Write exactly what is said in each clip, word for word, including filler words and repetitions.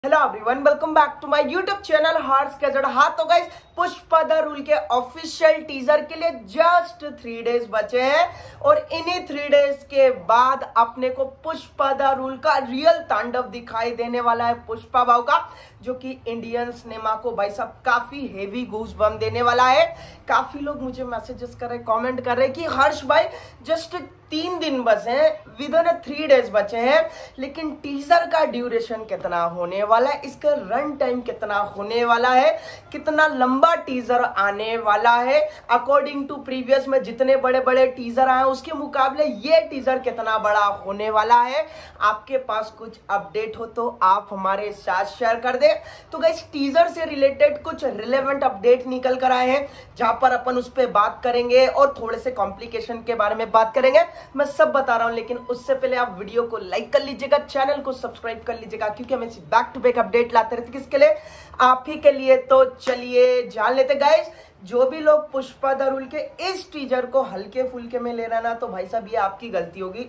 Hello everyone, welcome back to my YouTube channel हार्ट्स कैजेड। हाँ तो गाइस, पुष्पा द रूल के ऑफिशियल टीजर के लिए जस्ट थ्री डेज बचे हैं और इन्हीं थ्री डेज के बाद अपने को पुष्पा द रूल का रियल तांडव दिखाई देने वाला है पुष्पा भाव का, जो कि इंडियन सिनेमा को भाई साहब काफी हेवी गूज बम देने वाला है। काफी लोग मुझे मैसेजेस कर रहे, कमेंट कर रहे कि हर्ष भाई जस्ट तीन दिन बचे हैं, विद इन थ्री डेज बचे हैं, लेकिन टीजर का ड्यूरेशन कितना होने वाला है, इसका रन टाइम कितना होने वाला है, कितना लंबा टीजर आने वाला है। अकॉर्डिंग टू प्रीवियस में जितने बड़े बड़े टीजर आए उसके मुकाबले ये टीजर कितना बड़ा होने वाला है। आपके पास कुछ अपडेट हो तो आप हमारे साथ शेयर कर दे। तो गाइस, टीजर से रिलेटेड कुछ रिलेवेंट अपडेट निकल कर आए हैं, जहां पर अपन उस पर बात करेंगे और थोड़े से कॉम्प्लिकेशन के बारे में बात करेंगे। मैं सब बता रहा हूं, लेकिन उससे पहले आप वीडियो को लाइक कर लीजिएगा, चैनल को सब्सक्राइब कर लीजिएगा, क्योंकि हम बैक टू बैक अपडेट लाते रहते। किसके लिए? आप ही के लिए। तो चलिए जान लेते गाइस। जो भी लोग पुष्पा द रूल के इस टीजर को हल्के फुल्के में ले रहा ना, तो भाई साहब ये आपकी गलती होगी,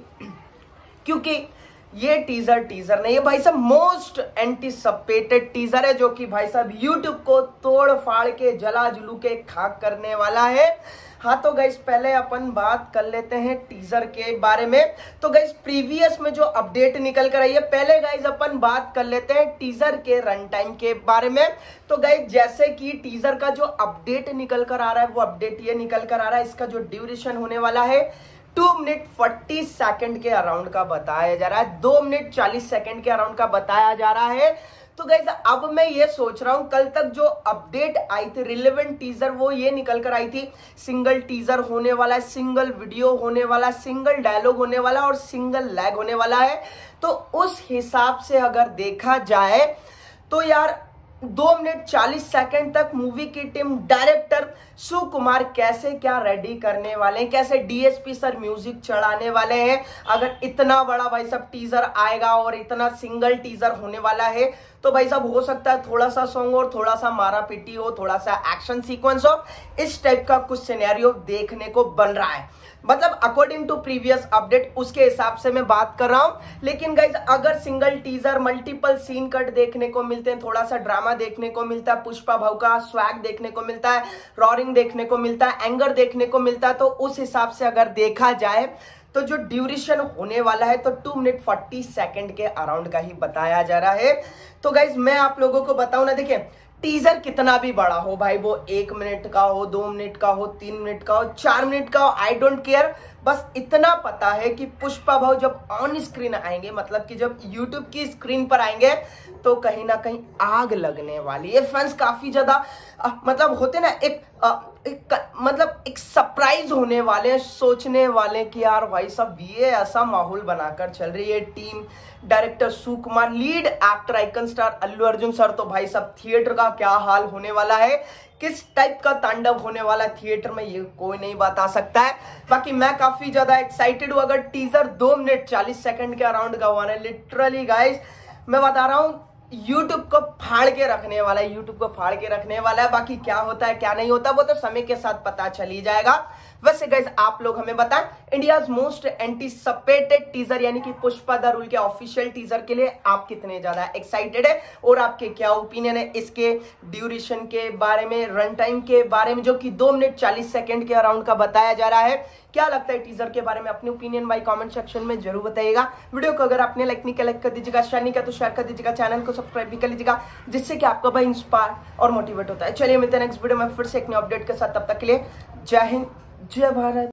क्योंकि ये टीजर टीजर नहीं है भाई साहब, मोस्ट एंटीसिपेटेड टीजर है, जो कि भाई साहब यूट्यूब को तोड़ फाड़ के जला जुलू के खाक करने वाला है। हाँ तो गाइस, पहले अपन बात कर लेते हैं टीजर के बारे में। तो गाइस, प्रीवियस में जो अपडेट निकल कर आई है, पहले गाइस अपन बात कर लेते हैं टीजर के रन टाइम के बारे में। तो गाइस, जैसे कि टीजर का जो अपडेट निकल कर आ रहा है, वो अपडेट ये निकल कर आ रहा है, इसका जो ड्यूरेशन होने वाला है टू मिनट फोर्टी सेकंड के अराउंड का बताया जा रहा है, दो मिनट चालीस सेकंड के अराउंड का बताया जा रहा है। तो गाइस, अब मैं ये सोच रहा हूं, कल तक जो अपडेट आई थी रिलेवेंट टीजर, वो ये निकल कर आई थी सिंगल टीजर होने वाला है, सिंगल वीडियो होने वाला है, सिंगल डायलॉग होने वाला है और सिंगल लैग होने वाला है। तो उस हिसाब से अगर देखा जाए तो यार दो मिनट चालीस सेकंड तक मूवी की टीम, डायरेक्टर सुकुमार कैसे क्या रेडी करने वाले हैं, कैसे डीएसपी सर म्यूजिक चढ़ाने वाले हैं। अगर इतना बड़ा भाई साहब टीजर आएगा और इतना सिंगल टीजर होने वाला है, तो भाई साहब हो सकता है थोड़ा सा सॉन्ग और थोड़ा सा मारा पीटी हो, थोड़ा सा एक्शन सीक्वेंस हो, इस टाइप का कुछ सिनेरियो देखने को बन रहा है। मतलब अकॉर्डिंग टू प्रीवियस अपडेट, उसके हिसाब से मैं बात कर रहा हूं। लेकिन गाइज, अगर single teaser multiple scene cut देखने को मिलते हैं, थोड़ा सा ड्रामा देखने को मिलता है, पुष्पा भाव का स्वैग देखने को मिलता है, रॉरिंग देखने को मिलता है, एंगर देखने को मिलता है, तो उस हिसाब से अगर देखा जाए तो जो ड्यूरेशन होने वाला है तो टू मिनट फोर्टी सेकंड के अराउंड का ही बताया जा रहा है। तो गाइज, मैं आप लोगों को बताऊं ना, देखिए टीजर कितना भी बड़ा हो भाई, वो एक मिनट का हो, दो मिनट का हो, तीन मिनट का हो, चार मिनट का हो, आई डोंट केयर। बस इतना पता है कि पुष्पा भाव जब ऑन स्क्रीन आएंगे, मतलब कि जब यूट्यूब की स्क्रीन पर आएंगे, तो कहीं ना कहीं आग लगने वाली है। फैंस काफी ज्यादा मतलब होते ना, एक, आ, एक मतलब एक सरप्राइज होने वाले हैं, सोचने वाले कि यार भाई साहब ये ऐसा माहौल बनाकर चल रही है team. Director Sukumar, lead actor icon star Allu Arjun sir, तो भाई साहब थिएटर का क्या हाल होने वाला है, किस टाइप का तांडव होने वाला थिएटर में, ये कोई नहीं बता सकता है। बाकी मैं काफी ज्यादा एक्साइटेड हूं। अगर टीजर दो मिनट चालीस सेकंड के अराउंड का हुआ है, लिटरली गाइस मैं बता रहा हूं, यूट्यूब को फाड़ के रखने वाला है, यूट्यूब को फाड़ के रखने वाला है। बाकी क्या होता है क्या नहीं होता, वो तो समय के साथ पता चल ही जाएगा। वैसे गाइस, आप लोग हमें बताएं, इंडियाज मोस्ट एंटीसिपेटेड टीजर यानी कि पुष्पा द रूल के ऑफिशियल टीजर के लिए आप कितने ज्यादा एक्साइटेड है और आपके क्या ओपिनियन है इसके ड्यूरेशन के बारे में, रन टाइम के बारे में, जो कि दो मिनट चालीस सेकंड के अराउंड का बताया जा रहा है। क्या लगता है टीजर के बारे में, अपने ओपिनियन भाई कमेंट सेक्शन में जरूर बताइएगा। वीडियो को अगर आपने लाइक नहीं किया, लाइक कर दीजिएगा, शेयर नहीं किया तो शेयर कर दीजिएगा, चैनल को सब्सक्राइब भी कर लीजिएगा, जिससे कि आपका भाई इंस्पायर और मोटिवेट होता है। चलिए मिलते हैं नेक्स्ट वीडियो में फिर से एक नए अपडेट के साथ, तब तक के लिए जय हिंद, जय भारत।